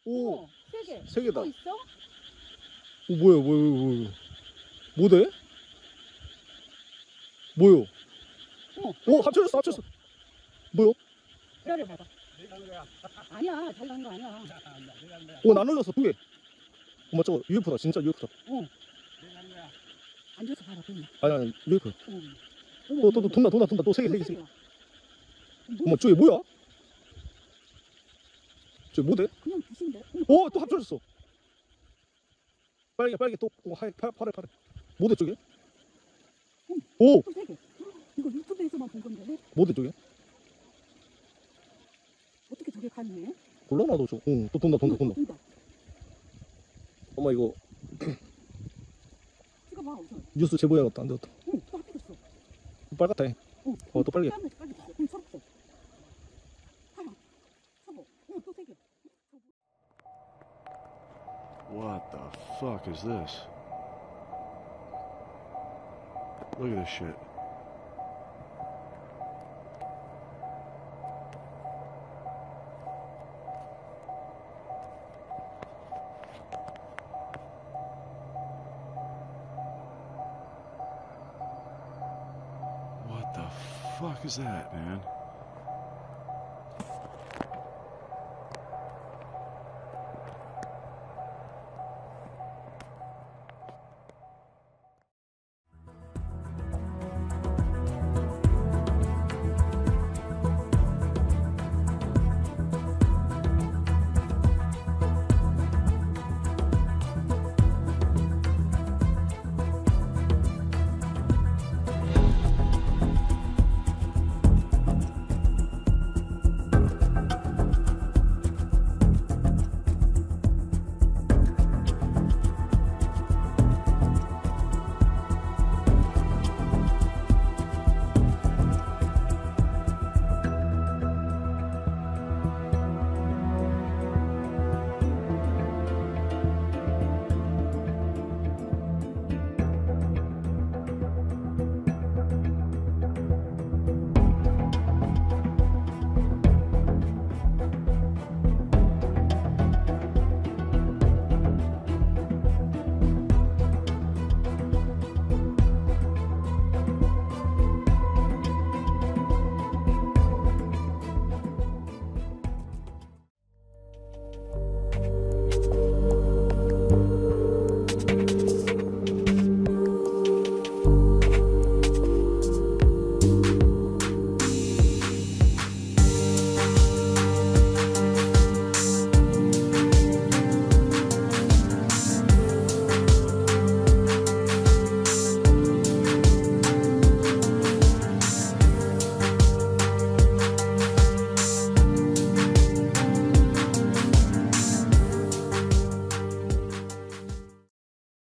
오, 세 개. 세 개다. 또 있어? 오, 뭐야. 뭐대? 뭐요? 오, 합쳐졌어. 뭐요? 기다려봐봐. 아니야, 잘 나는 거 아니야. 오, 나 눌렀어, 2개. 엄마, 저거 UFO다, 진짜 UFO다. 앉아서 봐라, 그냥. 아니, UFO. 어머, 또 돈다, 또 3개. 개야. 엄마, 저게 뭐야? 저게 뭐대? 그냥 부신데. 오, 또 합쳐졌어. 빨개, 또, 오, 파래. 뭐대, 저게? 오, 또 세 개. 이거 유튜브에서만 본 건데. 뭐대, 저게? 어떻게 저게 가능해? 몰라, 나도 저. 응, 또 돈다. 돈다. 엄마, 이거 찍어봐, 우선. 뉴스 제보해야겠다. 안 되겠다. 또 합쳐졌어. 빨갛다. 또 빨개. 초록색. 하얀. 초록. 또 세 개. What the fuck is this? Look at this shit. What the fuck is that, man?